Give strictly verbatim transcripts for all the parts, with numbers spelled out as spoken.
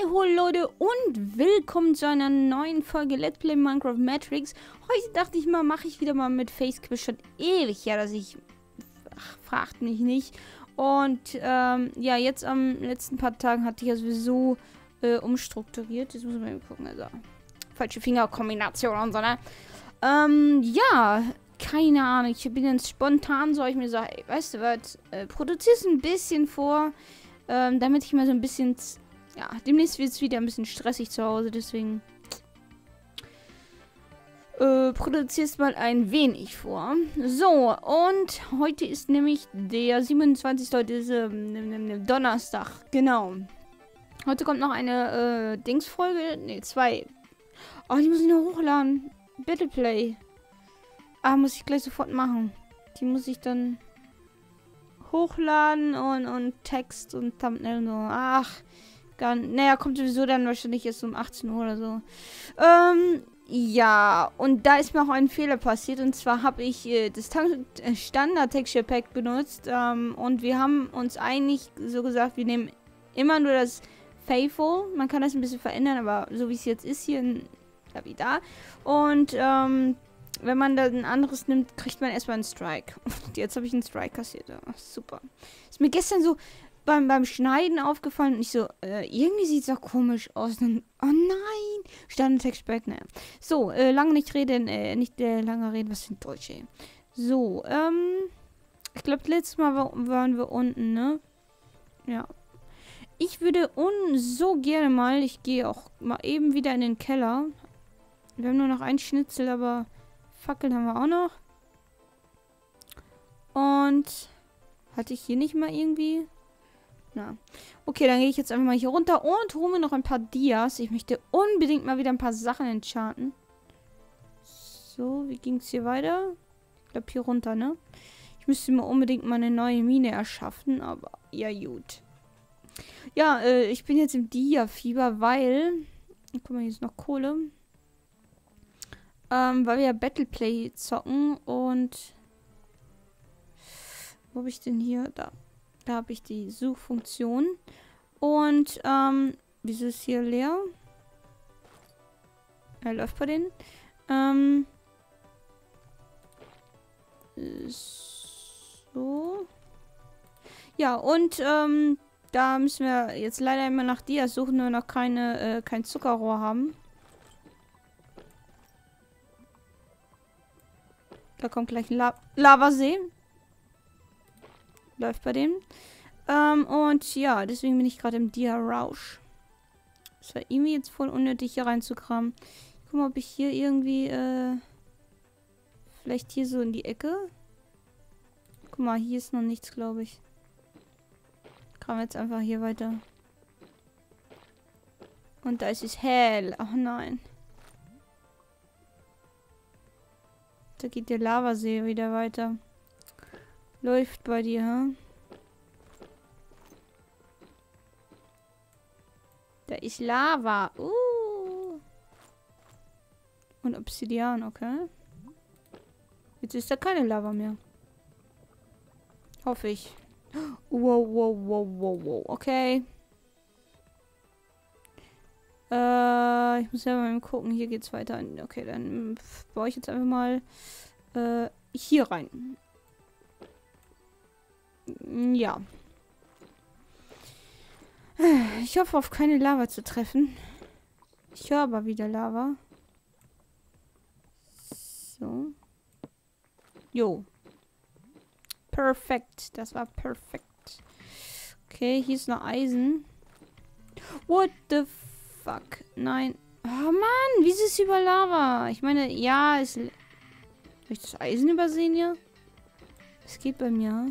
Hallo Leute und willkommen zu einer neuen Folge Let's Play Minecraft Matrix. Heute dachte ich mal, mache ich wieder mal mit Facequiz. Schon ewig ja, dass ich... Ach, fragt mich nicht. Und ähm, ja, jetzt am letzten paar Tagen hatte ich ja sowieso äh, umstrukturiert. Jetzt muss man mal gucken, also falsche Fingerkombination und so, ne? Ähm, ja, keine Ahnung. Ich bin ganz spontan, soll ich mir sagen, ey, weißt du was, äh, produzier's ein bisschen vor, ähm, damit ich mal so ein bisschen... Ja, demnächst wird es wieder ein bisschen stressig zu Hause, deswegen äh, produzierst mal ein wenig vor. So, und heute ist nämlich der siebenundzwanzigste Heute ist ähm, Donnerstag, genau. Heute kommt noch eine äh, Dingsfolge, ne, zwei. Oh, die muss ich noch hochladen. Battleplay. Ah, muss ich gleich sofort machen. Die muss ich dann hochladen und, und Text und Thumbnail und so. Ach, Gar, naja, kommt sowieso dann wahrscheinlich erst um achtzehn Uhr oder so. Ähm, ja, und da ist mir auch ein Fehler passiert. Und zwar habe ich äh, das Standard Texture Pack benutzt. Ähm, und wir haben uns eigentlich so gesagt, wir nehmen immer nur das Faithful. Man kann das ein bisschen verändern, aber so wie es jetzt ist hier, da wie da. Und ähm, wenn man dann ein anderes nimmt, kriegt man erstmal einen Strike. Und jetzt habe ich einen Strike kassiert. Ach, super. Ist mir gestern so... Beim, beim Schneiden aufgefallen und ich so, äh, irgendwie sieht es doch komisch aus. Dann, oh nein! Standard Text Back, naja. So, äh, lange nicht reden, äh, nicht äh, lange reden, was für ein Deutsch, ey. So, ähm, ich glaube, letztes Mal war, waren wir unten, ne? Ja. Ich würde un so gerne mal, ich gehe auch mal eben wieder in den Keller. Wir haben nur noch ein Schnitzel, aber Fackeln haben wir auch noch. Und hatte ich hier nicht mal irgendwie... Na. Okay, dann gehe ich jetzt einfach mal hier runter und hole mir noch ein paar Dias. Ich möchte unbedingt mal wieder ein paar Sachen enchanten. So, wie ging es hier weiter? Ich glaube hier runter, ne? Ich müsste mir unbedingt mal eine neue Mine erschaffen, aber ja gut. Ja, äh, ich bin jetzt im Dia-Fieber, weil... Guck mal, hier ist noch Kohle. Ähm, weil wir ja Battleplay zocken und... Wo habe ich denn hier? Da. Da habe ich die Suchfunktion. Und, ähm, wieso ist hier leer? Er läuft bei denen. Ähm, so. Ja, und, ähm, da müssen wir jetzt leider immer nach Dias suchen, nur noch keine, äh, kein Zuckerrohr haben. Da kommt gleich ein La Lavasee. Läuft bei dem. Ähm, und ja, deswegen bin ich gerade im Dia-Rausch. Das war irgendwie jetzt voll unnötig, hier reinzukramen. Guck mal, ob ich hier irgendwie, äh, vielleicht hier so in die Ecke. Guck mal, hier ist noch nichts, glaube ich. Kram jetzt einfach hier weiter. Und da ist es hell. Ach nein. Da geht der Lavasee wieder weiter. Läuft bei dir, hm? Da ist Lava. Uh. Und Obsidian, okay. Jetzt ist da keine Lava mehr. Hoffe ich. Wow, wow, wow, wow, wow. Okay. Äh, ich muss ja mal gucken. Hier geht's weiter. Okay, dann baue ich jetzt einfach mal äh, hier rein. Ja. Ich hoffe, auf keine Lava zu treffen. Ich höre aber wieder Lava. So. Jo. Perfekt. Das war perfekt. Okay, hier ist noch Eisen. What the fuck? Nein. Oh Mann, wieso ist über Lava? Ich meine, ja, ist... Habe ich das Eisen übersehen hier? Es geht bei mir.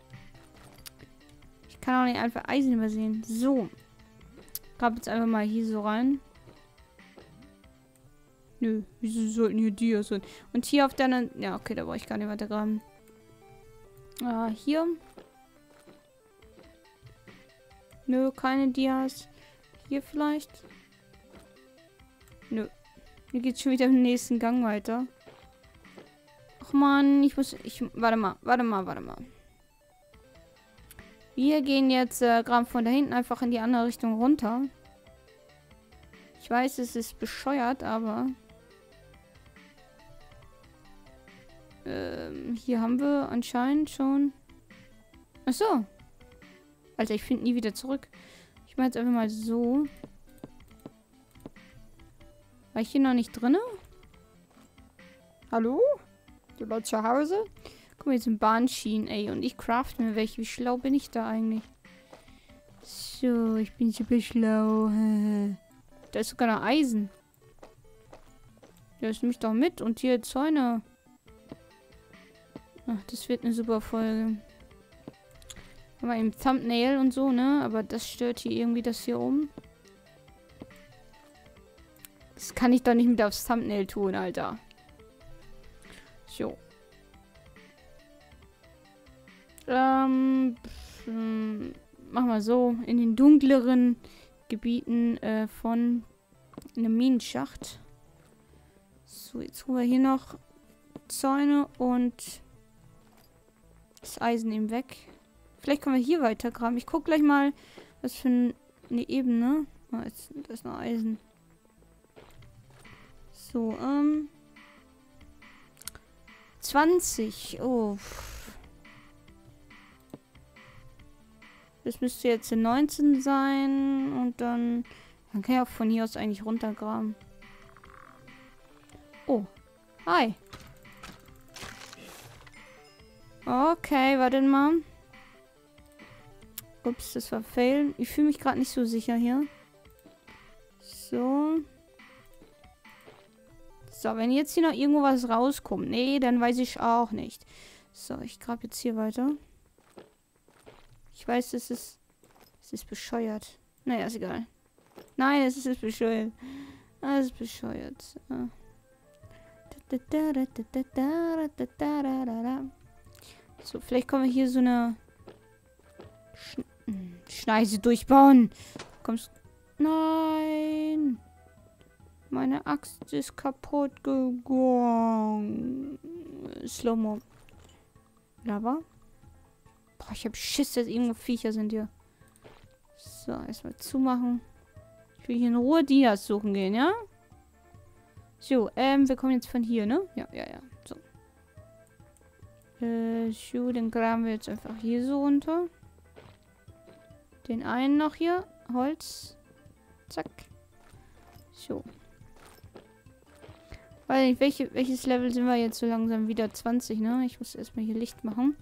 Ich kann auch nicht einfach Eisen übersehen. So. Grab jetzt einfach mal hier so rein. Nö, wieso sollten hier Dias sein? Und hier auf der anderen... Ja, okay, da brauche ich gar nicht weiter graben. Ah, hier. Nö, keine Dias. Hier vielleicht. Nö. Hier geht's schon wieder im nächsten Gang weiter. Ach man, ich muss... Ich, warte mal, warte mal, warte mal. Wir gehen jetzt äh, gerade von da hinten einfach in die andere Richtung runter. Ich weiß, es ist bescheuert, aber... Ähm, hier haben wir anscheinend schon... Achso. Alter, ich finde nie wieder zurück. Ich mache jetzt einfach mal so. War ich hier noch nicht drin? Hallo? Du Leute zu Hause? Guck mal, jetzt sind Bahnschienen, ey. Und ich craft mir welche. Wie schlau bin ich da eigentlich? So, ich bin super schlau. Da ist sogar noch Eisen. Ja, das nehme ich doch mit. Und hier Zäune. Ach, das wird eine super Folge. Aber im Thumbnail und so, ne? Aber das stört hier irgendwie das hier oben. Das kann ich doch nicht mit aufs Thumbnail tun, Alter. So. Ähm, pf, ähm, machen wir so. In den dunkleren Gebieten äh, von einem Minenschacht. So, jetzt holen wir hier noch Zäune und das Eisen eben weg. Vielleicht können wir hier weiter graben. Ich gucke gleich mal, was für eine Ebene. Oh, jetzt, da ist noch Eisen. So, ähm. zwanzig. Oh. Das müsste jetzt neunzehn sein. Und dann. Man kann ja auch von hier aus eigentlich runtergraben. Oh. Hi. Okay, warte mal. Ups, das war Fail. Ich fühle mich gerade nicht so sicher hier. So. So, wenn jetzt hier noch irgendwo was rauskommt. Nee, dann weiß ich auch nicht. So, ich grabe jetzt hier weiter. Ich weiß, es ist... Es ist bescheuert. Naja, ist egal. Nein, es ist bescheuert. Es ist bescheuert. So, vielleicht können wir hier so eine... Sch Schneise durchbauen. Kommst. Nein. Meine Axt ist kaputt gegangen. Slow-Mo. Lava. Boah, ich hab Schiss, dass irgendwo Viecher sind hier. So, erstmal zumachen. Ich will hier in Ruhe Dias suchen gehen, ja? So, ähm, wir kommen jetzt von hier, ne? Ja, ja, ja. So. Äh, so, den graben wir jetzt einfach hier so runter. Den einen noch hier. Holz. Zack. So. Weiß nicht, welche, welches Level sind wir jetzt so langsam wieder? zwanzig, ne? Ich muss erstmal hier Licht machen.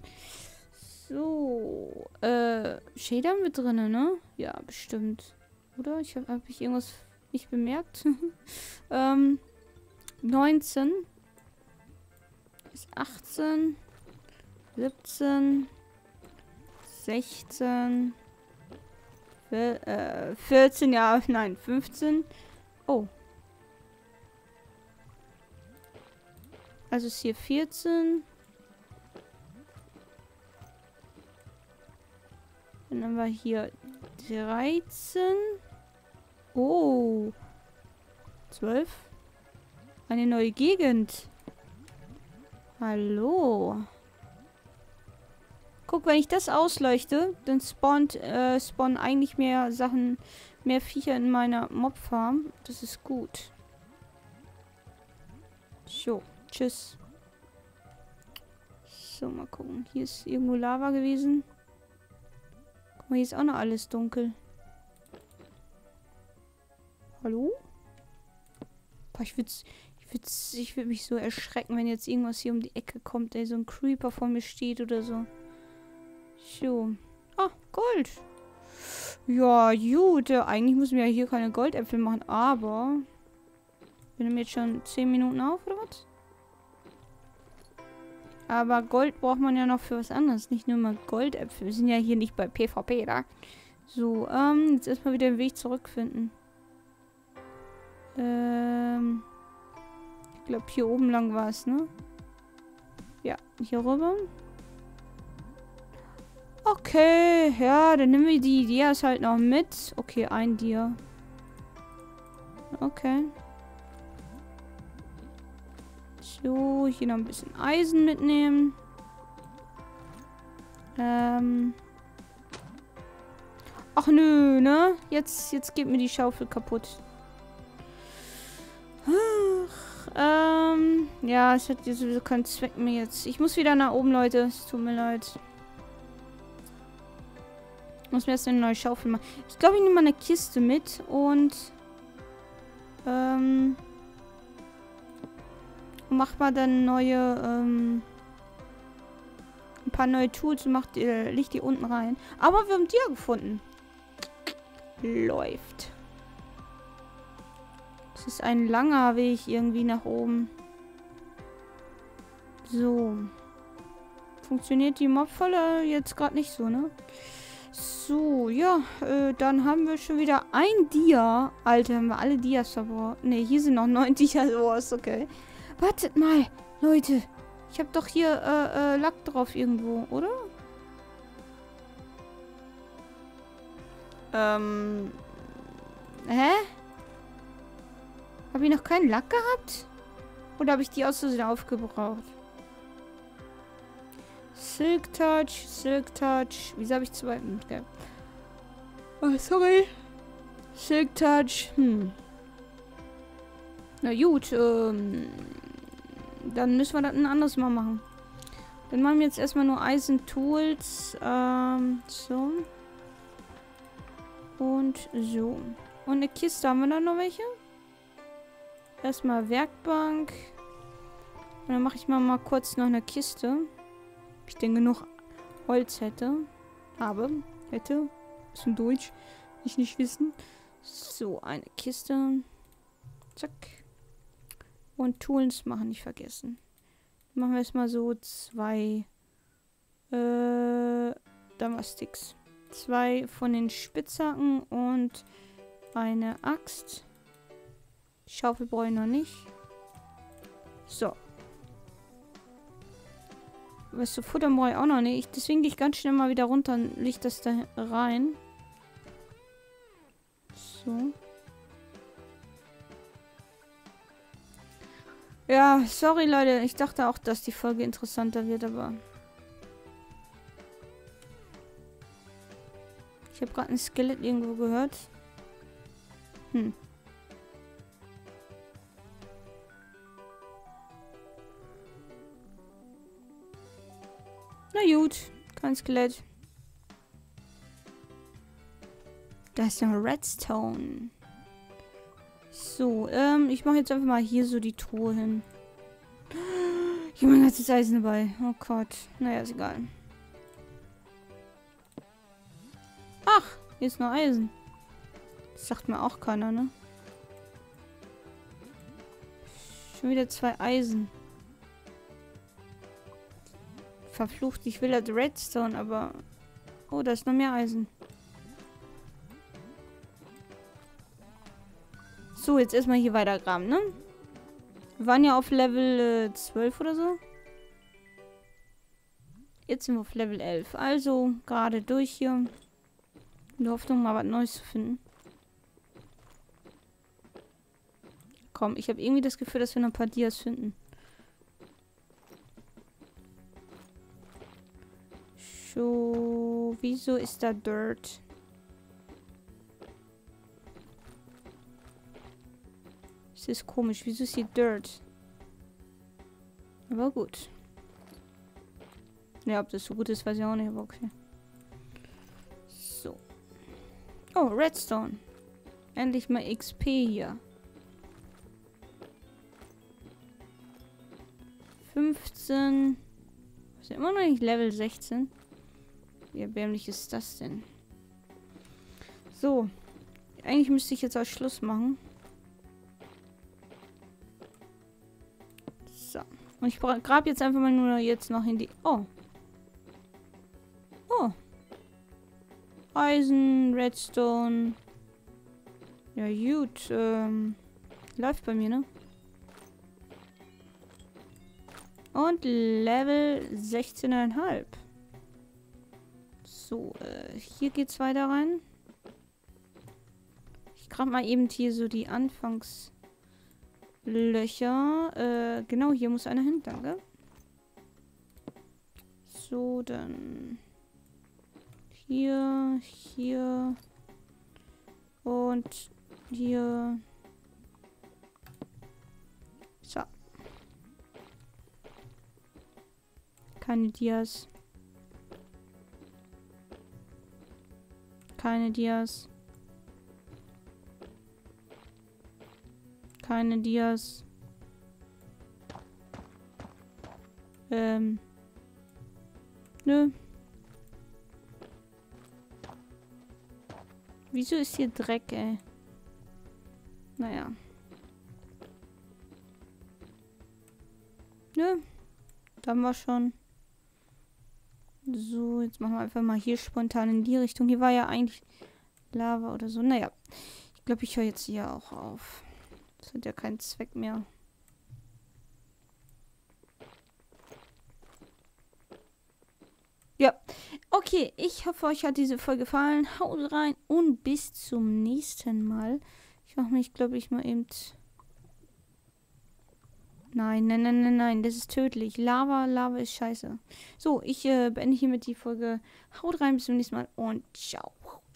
So. Äh, Shader haben wir drin, ne? Ja, bestimmt. Oder? Ich habe hab ich irgendwas nicht bemerkt. ähm, neunzehn. Ist achtzehn. siebzehn. sechzehn. Äh, vierzehn, ja, nein, fünfzehn. Oh. Also ist hier vierzehn. Dann haben wir hier dreizehn. Oh. zwölf. Eine neue Gegend. Hallo. Guck, wenn ich das ausleuchte, dann spawnt, äh, spawnen eigentlich mehr Sachen, mehr Viecher in meiner Mob-Farm. Das ist gut. So, tschüss. So, mal gucken. Hier ist irgendwo Lava gewesen. Guck mal, hier ist auch noch alles dunkel. Hallo? Boah, ich würde ich würd, ich würd mich so erschrecken, wenn jetzt irgendwas hier um die Ecke kommt, ey, so ein Creeper vor mir steht oder so. So. Ah, Gold. Ja, gut. Eigentlich müssen wir ja hier keine Goldäpfel machen, aber... Wir nehmen jetzt schon zehn Minuten auf, oder was? Aber Gold braucht man ja noch für was anderes. Nicht nur mal Goldäpfel. Wir sind ja hier nicht bei PvP, da. So, ähm, jetzt erstmal wieder den Weg zurückfinden. Ähm... Ich glaube, hier oben lang war es, ne? Ja, hier rüber. Okay, ja, dann nehmen wir die Dias halt noch mit. Okay, ein Dia. Okay. So, hier noch ein bisschen Eisen mitnehmen. Ähm. Ach nö, ne? Jetzt, jetzt geht mir die Schaufel kaputt. Ähm, ja, es hat jetzt sowieso keinen Zweck mehr jetzt. Ich muss wieder nach oben, Leute. Es tut mir leid. Ich muss mir jetzt eine neue Schaufel machen. Ich glaube, ich nehme mal eine Kiste mit und ähm mach mal dann neue ähm, ein paar neue Tools und macht äh, leg die unten rein. Aber wir haben Tier gefunden. Läuft. Es ist ein langer Weg irgendwie nach oben. So. Funktioniert die Mobfalle jetzt gerade nicht so, ne? So, ja, äh, dann haben wir schon wieder ein Dia. Alter, haben wir alle Dias verbraucht. Ne, hier sind noch neun Dias. Oh, ist okay. Wartet mal, Leute. Ich habe doch hier äh, äh, Lack drauf irgendwo, oder? Ähm. Hä? Habe ich noch keinen Lack gehabt? Oder habe ich die aus Versehen aufgebraucht? Silk Touch, Silk Touch. Wieso habe ich zwei? Okay. Oh, sorry. Silk Touch. Hm. Na gut, ähm. Dann müssen wir das ein anderes Mal machen. Dann machen wir jetzt erstmal nur Eisen-Tools. Ähm, so. Und so. Und eine Kiste, haben wir da noch welche? Erstmal Werkbank. Und dann mache ich mal, mal kurz noch eine Kiste. Ob ich denn genug Holz hätte. Habe. Hätte. Bisschen Deutsch. Ich nicht wissen. So, eine Kiste. Zack. Und Tools machen nicht vergessen. Machen wir erstmal so zwei äh, Damasticks. Zwei von den Spitzhacken und eine Axt. Die Schaufel brauche ich noch nicht. So. Was zu futtern brauche ich auch noch nicht. Deswegen gehe ich ganz schnell mal wieder runter und leg das da rein. So. Ja, sorry Leute. Ich dachte auch, dass die Folge interessanter wird, aber... Ich habe gerade ein Skelett irgendwo gehört. Hm. Na gut, kein Skelett. Da ist ja Redstone. So, ähm, ich mache jetzt einfach mal hier so die Truhe hin. Ich habe mein ganzes Eisen dabei. Oh Gott. Naja, ist egal. Ach, hier ist noch Eisen. Das sagt mir auch keiner, ne? Schon wieder zwei Eisen. Verflucht, ich will das Redstone, aber... Oh, da ist noch mehr Eisen. So, jetzt erstmal hier weitergraben, ne? Wir waren ja auf Level äh, zwölf oder so. Jetzt sind wir auf Level elf. Also, gerade durch hier. In der Hoffnung, mal was Neues zu finden. Komm, ich habe irgendwie das Gefühl, dass wir noch ein paar Dias finden. So, wieso ist da Dirt? Das ist komisch. Wieso ist hier Dirt? Aber gut. Ja, ob das so gut ist, weiß ich auch nicht. Aber okay. So. Oh, Redstone. Endlich mal X P hier. fünfzehn. Ist ja immer noch nicht Level sechzehn. Wie erbärmlich ist das denn? So. Eigentlich müsste ich jetzt auch Schluss machen. So. Und ich grab jetzt einfach mal nur jetzt noch in die... Oh. Oh. Eisen, Redstone. Ja, gut. Ähm, läuft bei mir, ne? Und Level sechzehn Komma fünf. So, äh, hier geht's weiter rein. Ich grab mal eben hier so die Anfangslöcher. Äh, genau, hier muss einer hin, danke. So, dann... Hier, hier... Und hier... So. Keine Dias. Keine Dias. Keine Dias. Ähm. Nö. Wieso ist hier Dreck, ey? Naja. Nö. Da haben wir schon. So, jetzt machen wir einfach mal hier spontan in die Richtung. Hier war ja eigentlich Lava oder so. Naja. Ich glaube, ich höre jetzt hier auch auf. Das hat ja keinen Zweck mehr. Ja. Okay, ich hoffe, euch hat diese Folge gefallen. Haut rein und bis zum nächsten Mal. Ich mache mich, glaube ich, mal eben... Nein, nein, nein, nein, nein, das ist tödlich. Lava, Lava ist scheiße. So, ich äh, beende hiermit die Folge. Haut rein, bis zum nächsten Mal und ciao.